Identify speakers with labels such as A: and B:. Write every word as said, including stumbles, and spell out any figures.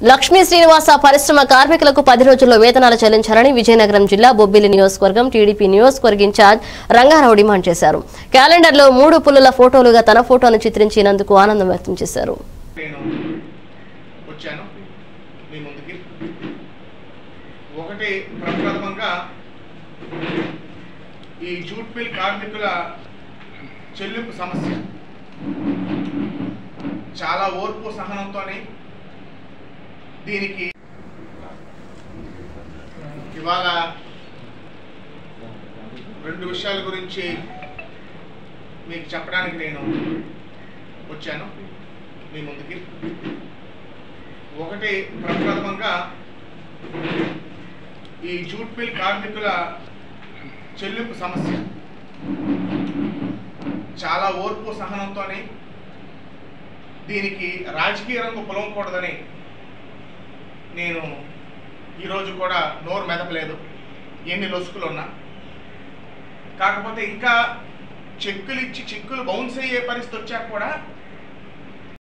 A: లక్ష్మీ శ్రీనివాస పరిశ్రమ కార్మికులకు పది రోజుల్లో వేతనాలు చెల్లించాలని విజయనగరం జిల్లా బొబ్బిలి నియోజకవర్గం టీడీపీ నియోజకవర్గ ఇన్ఛార్జ్ రంగారావు డిమాండ్ చేశారు. క్యాలెండర్లో మూడు పుల్లుల ఫోటోలుగా తన ఫోటోను చిత్రించినందుకు ఆనందం వ్యక్తం చేశారు.
B: ఒకటి ప్రప్రథమంగా ఈ జూట్ మిల్ కార్మికుల చెల్లింపు సమస్య చాలా ఓర్పు సహనంతోనే దీనికి ఇవాళ రెండు విషయాల గురించి మీకు చెప్పడానికి నేను వచ్చాను మీ ముందుకి. ఒకటి ప్రప్రథమంగా ఈ జూట్ మిల్ కార్మికుల చెల్లింపు సమస్య చాలా ఓర్పు సహనంతోనే దీనికి రాజకీయ రంగు పొలవకూడదని నేను ఈరోజు కూడా నోరు మెదపలేదు, ఎన్ని లొసుకులు ఉన్నా. కాకపోతే ఇంకా చెక్కులు ఇచ్చి చెక్కులు బౌన్స్ అయ్యే పరిస్థితి వచ్చాక కూడా